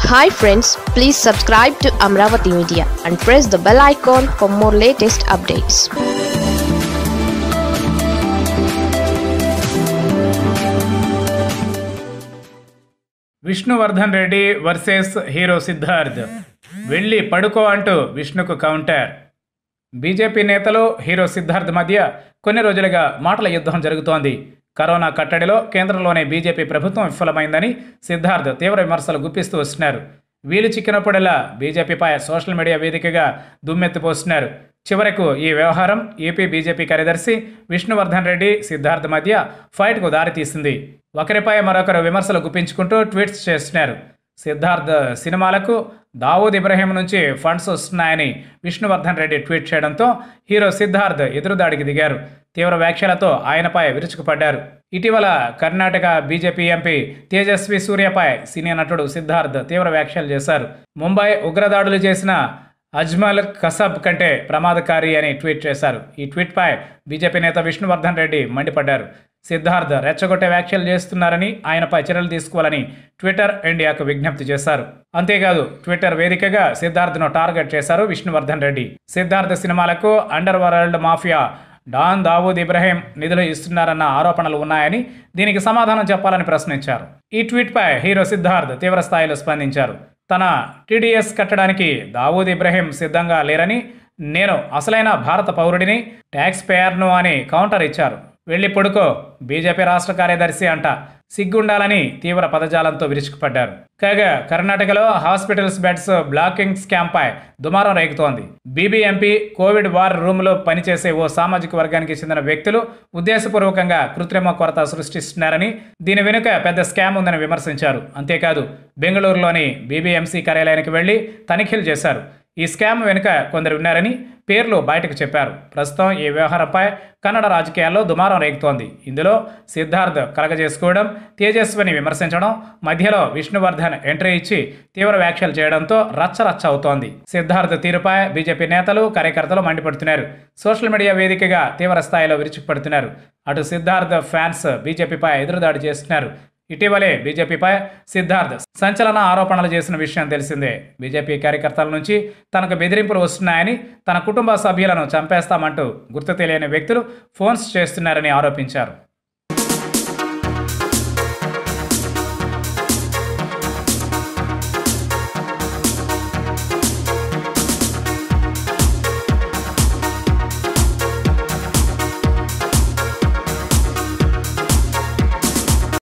Hi friends, please subscribe to Amravati Media and press the bell icon for more latest updates. Vishnuvardhan Reddy versus hero Siddharth. వెళ్ళి పడుకో అంటూ విష్ణుకు counter. BJP నేతలు hero Siddharth మధ్య కొన్ని రోజులుగా మాటల యుద్ధం జరుగుతోంది. కరోనా కట్టడిలో కేంద్రంలోనే బీజేపీ ప్రభుత్వం విఫలమైందని సిద్ధార్థ్ తీవ్ర విమర్శలు గుప్పిస్తూ వస్తున్నారు. వీలు చిక్కినప్పుడల్లా బీజేపీపై సోషల్ మీడియా వేదికగా దుమ్మెత్తిపోస్తున్నారు. చివరకు ఈ వ్యవహారం ఏపీ బీజేపీ కార్యదర్శి విష్ణువర్ధన్ రెడ్డి సిద్ధార్థ్ మధ్య ఫైట్కు దారితీసింది. ఒకరిపై మరొకరు విమర్శలు గుప్పించుకుంటూ ట్వీట్స్ చేస్తున్నారు. సిద్ధార్థ్ సినిమాలకు దావూద్ ఇబ్రహీం నుంచి ఫండ్స్ వస్తున్నాయని విష్ణువర్ధన్ రెడ్డి ట్వీట్ చేయడంతో హీరో సిద్ధార్థ్ ఎదురుదాడికి దిగారు. తీవ్ర వ్యాఖ్యలతో ఆయనపై విరుచుకుపడ్డారు. ఇటీవల కర్ణాటక బీజేపీ ఎంపీ తేజస్వి సూర్యపై సినీ నటుడు సిద్ధార్థ్ తీవ్ర వ్యాఖ్యలు చేశారు. ముంబై ఉగ్రదాడులు చేసిన అజ్మల్ కసబ్ కంటే ప్రమాదకారి అని ట్వీట్ చేశారు. ఈ ట్వీట్పై బీజేపీ నేత విష్ణువర్ధన్ రెడ్డి మండిపడ్డారు. సిద్ధార్థ్ రెచ్చగొట్టే వ్యాఖ్యలు చేస్తున్నారని, ఆయనపై చర్యలు తీసుకోవాలని ట్విట్టర్ ఇండియాకు విజ్ఞప్తి చేశారు. అంతేకాదు ట్విట్టర్ వేదికగా సిద్ధార్థ్ను టార్గెట్ చేశారు విష్ణువర్ధన్ రెడ్డి. సిద్ధార్థ్ సినిమాలకు underworld mafia don Dawood Ibrahim నిధులు ఇస్తున్నారన్న ఆరోపణలు ఉన్నాయని, దీనికి సమాధానం చెప్పాలని ప్రశ్నించారు. ఈ ట్వీట్పై హీరో సిద్ధార్థ్ తీవ్ర స్థాయిలో స్పందించారు. తన టీడీఎస్ కట్టడానికి దావూద్ ఇబ్రహీం సిద్ధంగా లేరని, నేను అసలైన భారత పౌరుడిని, ట్యాక్స్ పేయర్ను అని కౌంటర్ ఇచ్చారు. వెళ్ళి పడుకో, బీజేపీ రాష్ట్ర కార్యదర్శి అంట, సిగ్గుండాలని తీవ్ర పదజాలంతో విరుచుకుపడ్డారు. కాగా కర్ణాటకలో హాస్పిటల్స్ బెడ్స్ బ్లాకింగ్ స్కామ్పై దుమారం రేగుతోంది. బీబీఎంపీ కోవిడ్ వార్ రూమ్లో పనిచేసే ఓ సామాజిక వర్గానికి చెందిన వ్యక్తులు ఉద్దేశపూర్వకంగా కృత్రిమ కొరత సృష్టిస్తున్నారని, దీని వెనుక పెద్ద స్కామ్ ఉందని విమర్శించారు. అంతేకాదు బెంగళూరులోని బీబీఎంసీ కార్యాలయానికి వెళ్లి తనిఖీలు చేశారు. ఈ స్కామ్ వెనుక కొందరు ఉన్నారని పేర్లు బయటకు చెప్పారు. ప్రస్తుతం ఈ వ్యవహారంపై కన్నడ రాజకీయాల్లో దుమారం రేగుతోంది. ఇందులో సిద్ధార్థ్ కలగజేసుకోవడం, తేజస్విని విమర్శించడం, మధ్యలో విష్ణువర్ధన్ ఎంట్రీ ఇచ్చి తీవ్ర వ్యాఖ్యలు చేయడంతో రచ్చరచ్చ అవుతోంది. సిద్ధార్థ్ తీరుపై బీజేపీ నేతలు, కార్యకర్తలు మండిపడుతున్నారు. సోషల్ మీడియా వేదికగా తీవ్ర స్థాయిలో విరుచుకుపడుతున్నారు. అటు సిద్ధార్థ్ ఫ్యాన్స్ బీజేపీపై ఎదురుదాడి చేస్తున్నారు. ఇటీవలే బీజేపీపై సిద్ధార్థ్ సంచలన ఆరోపణలు చేసిన విషయం తెలిసిందే. బీజేపీ కార్యకర్తల నుంచి తనకు బెదిరింపులు వస్తున్నాయని, తన కుటుంబ సభ్యులను చంపేస్తామంటూ గుర్తు తెలియని వ్యక్తులు ఫోన్స్ చేస్తున్నారని ఆరోపించారు.